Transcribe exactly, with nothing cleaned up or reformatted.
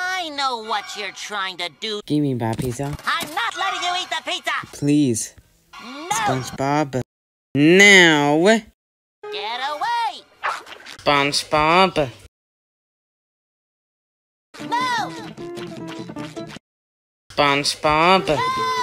I know what you're trying to do. Give me my pizza. I'm not letting you eat the pizza! Please. No! SpongeBob. Now. Get away! SpongeBob. No! SpongeBob. No!